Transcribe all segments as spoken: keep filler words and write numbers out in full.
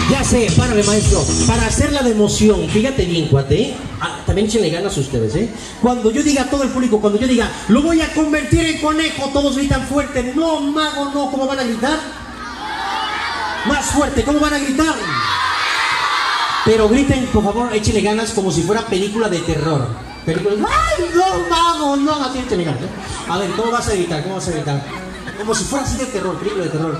Ya sé, párale, maestro. Para hacerla de emoción, fíjate bien, cuate, ¿eh? Ah, también échenle ganas ustedes, ¿eh? Cuando yo diga, todo el público, cuando yo diga, lo voy a convertir en conejo, todos gritan fuerte. No, mago, no. ¿Cómo van a gritar? Más fuerte, ¿cómo van a gritar? Pero griten, por favor, échenle ganas como si fuera película de terror. Película, ¡ay, no, mago, no! Así échenle ganas, ¿eh? A ver, ¿cómo vas a gritar? ¿Cómo vas a gritar? Como si fuera así de terror, película de terror.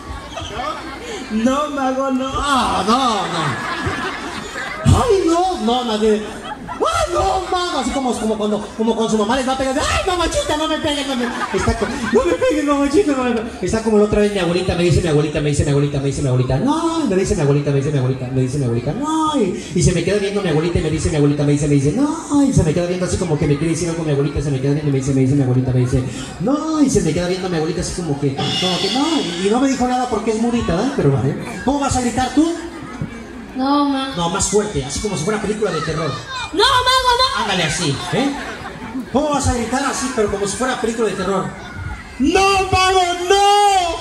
No, mago, no. Ah, no, no. Ay, no, no, nadie. Ay, no, mago. Así como, como cuando, como con su mamá les va a pegar. Ay, mamachita, no me peguen, no me. Está como, no me peguen, mamachita, no me peguen. Está como la otra vez mi abuelita, me dice mi abuelita, me dice mi abuelita, me dice mi abuelita. No, me dice mi abuelita, me dice mi abuelita, me dice mi abuelita. No, y, y se me queda viendo mi abuelita y me dice mi abuelita, me dice, me dice, no, y se me queda viendo así como que me quiere decir algo mi abuelita, se me queda viendo y me dice, me dice mi abuelita, me dice, no, y se me queda viendo mi abuelita así como que, como que no, y, y no me dijo nada porque es mudita, ¿eh? Pero vale. ¿Cómo vas a gritar tú? No, mago. No, más fuerte, así como si fuera película de terror. No, mago, no. Ándale así, ¿eh? ¿Cómo vas a gritar así, pero como si fuera película de terror? No, mago, no.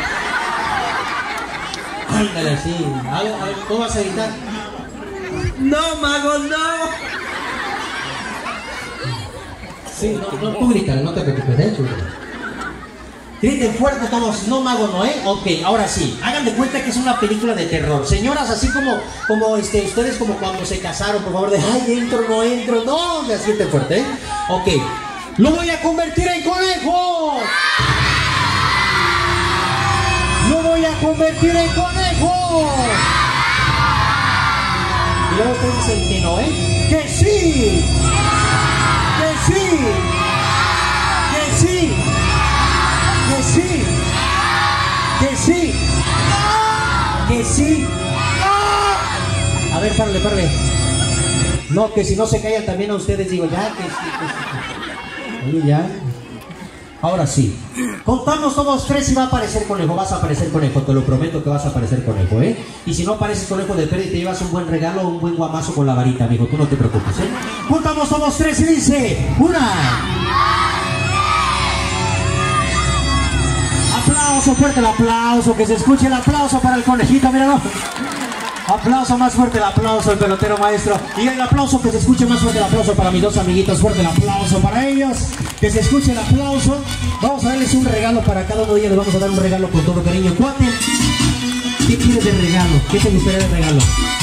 Ándale así. A ver, a ver, ¿cómo vas a gritar? No, mago, no. Sí, no, no, tú grítale, no te preocupes, ¿eh? Griten fuerte todos, no, mago, no, ¿eh? Ok, ahora sí, hagan de cuenta que es una película de terror. Señoras, así como, como este, ustedes como cuando se casaron, por favor, de, ay, entro, no entro, no, me sienten fuerte, ¿eh? Ok, lo voy a convertir en conejo. Lo voy a convertir en conejo. Y luego ustedes dicen que no, ¿eh? Que sí, que sí, que sí. Que sí, que sí, que sí. A ver, párale, párale. No, que si no se callan también a ustedes, digo, ya, que sí, que sí. Oye, ya. Ahora sí. Contamos todos tres y va a aparecer conejo. Vas a aparecer conejo, te lo prometo que vas a aparecer conejo, ¿eh? Y si no apareces conejo de pérdida, te llevas un buen regalo o un buen guamazo con la varita, amigo. Tú no te preocupes, ¿eh? Contamos todos tres y dice, una. Aplauso, fuerte el aplauso, que se escuche el aplauso para el conejito, míralo. Aplauso, más fuerte el aplauso, el pelotero maestro. Y el aplauso, que se escuche más fuerte el aplauso para mis dos amiguitos, fuerte el aplauso para ellos. Que se escuche el aplauso. Vamos a darles un regalo para cada uno de ellos, les vamos a dar un regalo con todo cariño. Cuate, ¿qué quieres de regalo? ¿Qué te gustaría de regalo?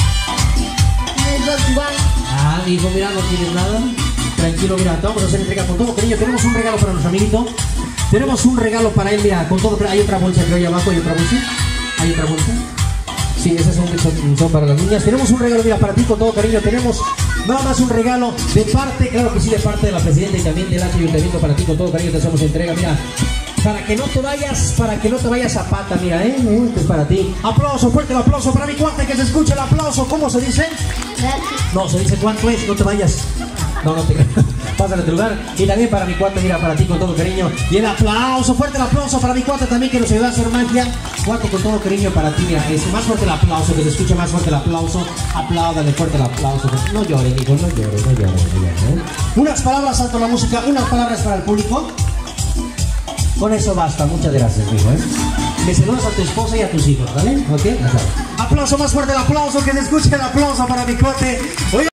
Ah, hijo, mira, no tienes nada. Tranquilo, mira, te vamos a hacer entrega con todo cariño. Tenemos un regalo para nuestro amiguito. Tenemos un regalo para él, mira, con todo. Hay otra bolsa, creo, ahí abajo, hay otra bolsa. Hay otra bolsa. Sí, esas son, son, son para las niñas. Tenemos un regalo, mira, para ti, con todo cariño. Tenemos nada más un regalo de parte, claro que sí, de parte de la presidenta y también del ayuntamiento. Para ti, con todo cariño, te hacemos entrega, mira. Para que no te vayas, para que no te vayas a pata, mira, ¿eh? Este es para ti. Aplauso, fuerte el aplauso para mi cuate, que se escuche el aplauso. ¿Cómo se dice? No, se dice cuánto es, no te vayas. No, no te pásale a tu lugar. Y también para mi cuate, mira, para ti con todo cariño. Y el aplauso, fuerte el aplauso para mi cuate también, que nos ayuda a hacer magia. Cuate, con todo cariño para ti, mira. Es más fuerte el aplauso, que se escuche más fuerte el aplauso. Apláudale fuerte el aplauso. No llores, hijo, no llores, no llores, no llores, ¿eh? Unas palabras, alto la música, unas palabras para el público. Con eso basta, muchas gracias, mijo, ¿eh? Me saludas a tu esposa y a tus hijos, ¿vale? ¿Ok? Aplauso, más fuerte el aplauso, que se escuche el aplauso para mi cuate.